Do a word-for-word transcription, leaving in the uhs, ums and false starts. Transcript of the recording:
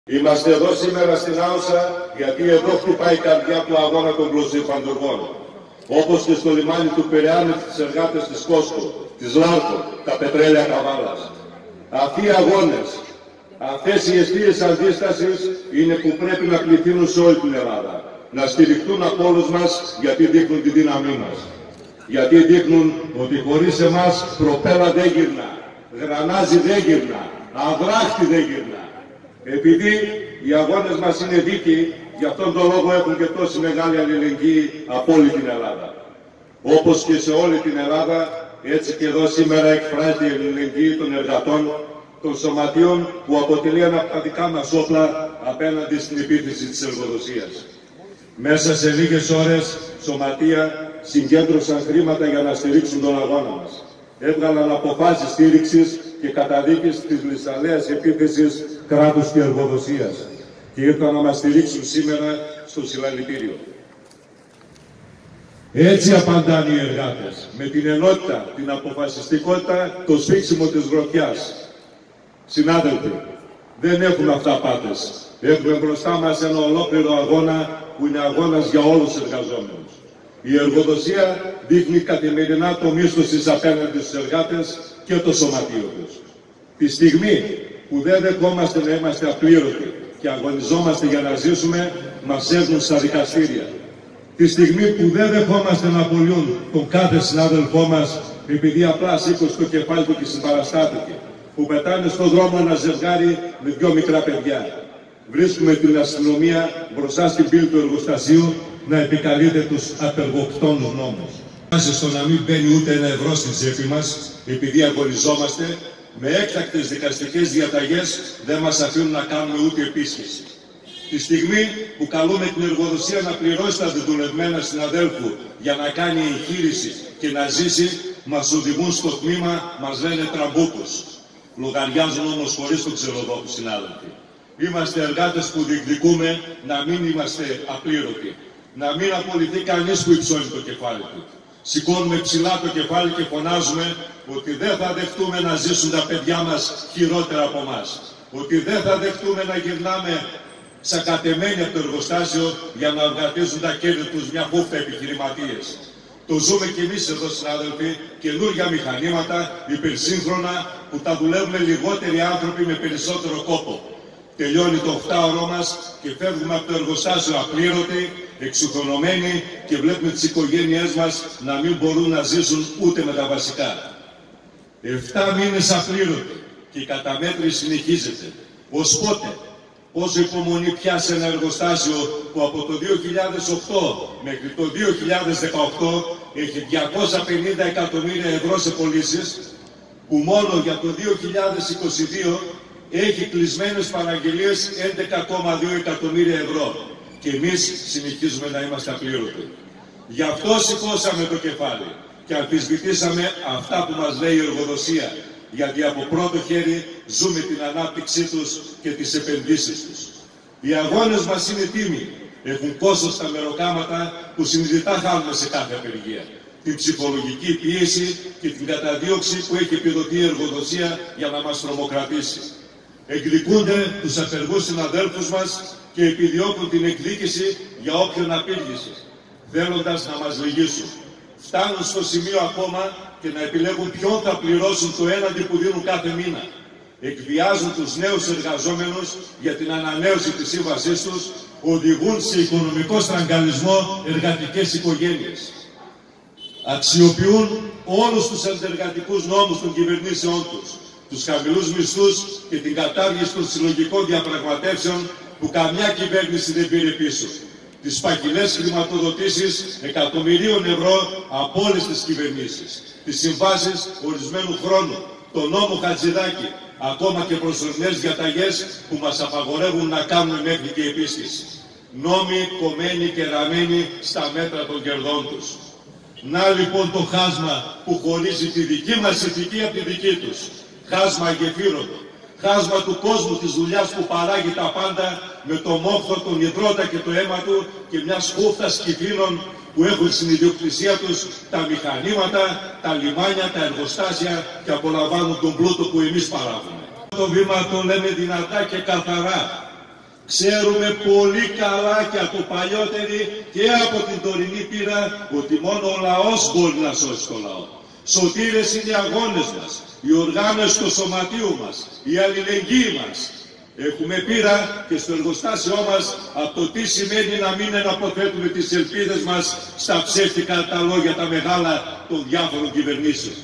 Είμαστε εδώ σήμερα στην Άουσα γιατί εδώ χτυπάει η καρδιά του αγώνα των πλουσιοφαντουργών. Όπως και στο λιμάνι του Πειραιά με τις εργάτες της Κόσκο, της Λάρκο, τα πετρέλαια Καβάλας. Αυτοί οι αγώνες, αυτές οι αιστείες αντίστασης είναι που πρέπει να πληθύνουν σε όλη την Ελλάδα. Να στηριχτούν από όλους μας γιατί δείχνουν τη δύναμή μας. Γιατί δείχνουν ότι χωρίς εμάς προπέλα δεν γυρνά, γρανάζι δεν γυρνά, αδράχτη δεν γυρνά. Επειδή οι αγώνες μας είναι δίκαιοι, γι' αυτόν τον λόγο έχουν και τόση μεγάλη αλληλεγγύη από όλη την Ελλάδα. Όπως και σε όλη την Ελλάδα, έτσι και εδώ σήμερα εκφράζεται η αλληλεγγύη των εργατών, των σωματείων που αποτελεί ένα από τα δικά μας όπλα απέναντι στην επίθεση της εργοδοσίας. Μέσα σε λίγες ώρες, σωματεία συγκέντρωσαν χρήματα για να στηρίξουν τον αγώνα μας. Έβγαλαν αποφάσεις στήριξης και καταδίκης της λησαλέας επίθεσης κράτους και εργοδοσίας και ήρθαν να μας στηρίξουν σήμερα στο συλλαλητήριο. Έτσι απαντάνε οι εργάτες, με την ενότητα, την αποφασιστικότητα, το σφίξιμο της γροθιάς. Συνάδελφοι, δεν έχουμε αυταπάτες. Έχουμε μπροστά μας ένα ολόκληρο αγώνα που είναι αγώνας για όλους τους εργαζόμενους. Η εργοδοσία δείχνει καθημερινά το μίσθος της απέναντι στους εργάτες και το σωματείο τους. Τη στιγμή που δεν δεχόμαστε να είμαστε απλήρωτοι και αγωνιζόμαστε για να ζήσουμε, μας έρνουν στα δικαστήρια. Τη στιγμή που δεν δεχόμαστε να απολύουν τον κάθε συνάδελφό μας επειδή απλά σήκωσε το κεφάλι του και συμπαραστάθηκε, που πετάνε στον δρόμο ένα ζευγάρι με δυο μικρά παιδιά. Βρίσκουμε την αστυνομία μπροστά στην πύλη του εργοστασίου να επικαλείται τους απεργοκτόνους νόμους. Στο να μην μπαίνει ούτε ένα ευρώ στην τσέπη μας, επειδή αγωνιζόμαστε, με έκτακτες δικαστικές διαταγές δεν μας αφήνουν να κάνουμε ούτε επίσκεψη. Τη στιγμή που καλούμε την εργοδοσία να πληρώσει τα δεδουλευμένα συναδέλφου για να κάνει εγχείρηση και να ζήσει, μας οδηγούν στο τμήμα, μας λένε τραμπούκους. Λογαριάζουν όμως χωρίς το ξεροδόχο, συνάδελφοι. Είμαστε εργάτες που διεκδικούμε να μην είμαστε απλήρωτοι. Να μην απολυθεί κανείς που υψώνει το κεφάλι του. Σηκώνουμε ψηλά το κεφάλι και φωνάζουμε ότι δεν θα δεχτούμε να ζήσουν τα παιδιά μας χειρότερα από εμάς. Ότι δεν θα δεχτούμε να γυρνάμε σακατεμένοι από το εργοστάσιο για να αυγατίζουν τα κέρδη τους μια χούφτα επιχειρηματίες. Το ζούμε κι εμείς εδώ, συνάδελφοι, καινούργια μηχανήματα, υπερσύγχρονα, που τα δουλεύουμε λιγότεροι άνθρωποι με περισσότερο κόπο. Τελειώνει το οχτάωρό μας και φεύγουμε από το εργοστάσιο απλήρωτοι, εξοικονομμένοι και βλέπουμε τις οικογένειές μας να μην μπορούν να ζήσουν ούτε με τα βασικά. Εφτά μήνες απλήρωτοι και η καταμέτρηση συνεχίζεται. Ως πότε? Πόσο υπομονή πιάσει ένα εργοστάσιο που από το δύο χιλιάδες οκτώ μέχρι το δύο χιλιάδες δεκαοκτώ έχει διακόσια πενήντα εκατομμύρια ευρώ σε πωλήσεις, που μόνο για το δύο χιλιάδες είκοσι δύο έχει κλεισμένες παραγγελίες έντεκα κόμμα δύο εκατομμύρια ευρώ. Και εμείς συνεχίζουμε να είμαστε απλήρωτοι. Γι' αυτό σηκώσαμε το κεφάλι και αμφισβητήσαμε αυτά που μας λέει η εργοδοσία. Γιατί από πρώτο χέρι ζούμε την ανάπτυξή τους και τις επενδύσεις τους. Οι αγώνες μας είναι τίμοι. Έχουν κόστος τα μεροκάματα που συνειδητά χάνουμε σε κάθε απεργία. Την ψυχολογική πίεση και την καταδίωξη που έχει επιδοθεί η εργοδοσία για να μας τρομοκρατήσει. Εκδικούνται τους απεργούς συναδέλφους μας και επιδιώκουν την εκδίκηση για όποιον απήργησε, θέλοντας να μας λυγίσουν. Φτάνουν στο σημείο ακόμα και να επιλέγουν ποιον θα πληρώσουν το έναντι που δίνουν κάθε μήνα. Εκβιάζουν τους νέους εργαζόμενους για την ανανέωση της σύμβασής τους, οδηγούν σε οικονομικό στραγγαλισμό εργατικές οικογένειες. Αξιοποιούν όλους τους αντεργατικούς νόμους των κυβερνήσεών τους, τους χαμηλούς μισθούς και την κατάργηση των συλλογικών διαπραγματεύσεων που καμιά κυβέρνηση δεν πήρε πίσω. Τις παχυλές χρηματοδοτήσεις εκατομμυρίων ευρώ από όλες τις κυβερνήσεις. Τις συμβάσεις ορισμένου χρόνου, τον νόμο Χατζηδάκη, ακόμα και προσωρινές διαταγές που μας απαγορεύουν να κάνουμε μέχρι και επίσκεψη. Νόμοι κομμένοι και ραμμένοι στα μέτρα των κερδών τους. Να λοιπόν το χάσμα που χωρίζει τη δική μας ηθική από τη δική τους. Χάσμα γεφύρωτο. Χάσμα του κόσμου της δουλειάς που παράγει τα πάντα με το μόχθο, τον υδρότα και το αίμα του και μιας χούφτας κυφήνων που έχουν στην ιδιοκτησία τους τα μηχανήματα, τα λιμάνια, τα εργοστάσια και απολαμβάνουν τον πλούτο που εμείς παράγουμε. Το βήμα το λέμε δυνατά και καθαρά. Ξέρουμε πολύ καλά και από παλιότερη και από την τωρινή πείρα ότι μόνο ο λαός μπορεί να σώσει το λαό. Σωτήρες είναι οι αγώνες μας, η οργάνωση του σωματείου μας, η αλληλεγγύη μας. Έχουμε πείρα και στο εργοστάσιό μας από το τι σημαίνει να μην εναποθέτουμε τις ελπίδες μας στα ψεύτικα τα λόγια τα μεγάλα των διάφορων κυβερνήσεων.